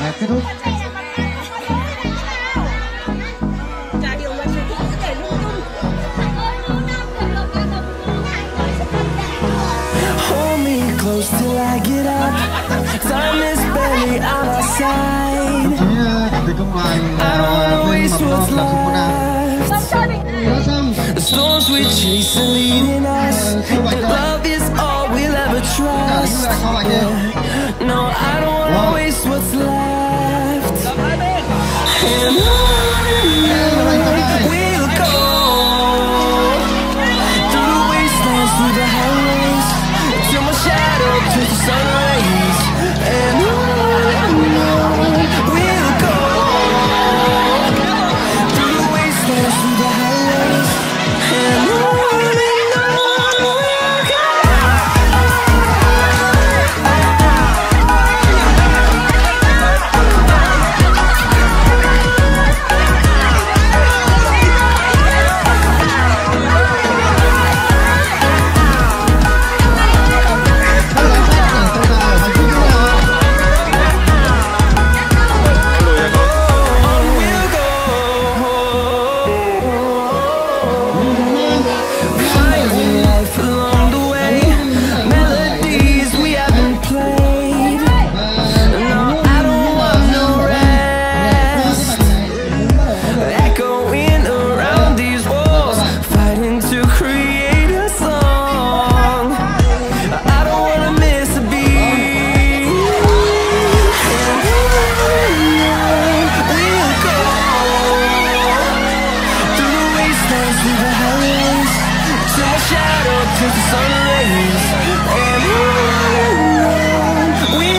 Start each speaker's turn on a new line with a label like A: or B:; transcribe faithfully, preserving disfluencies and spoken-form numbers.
A: là kết thúc.
B: Close till I get up. Time is barely on our side. I don't wanna waste what's left. The storms we chase are leading us. And love is all we'll ever trust. No, I don't wanna waste what's left.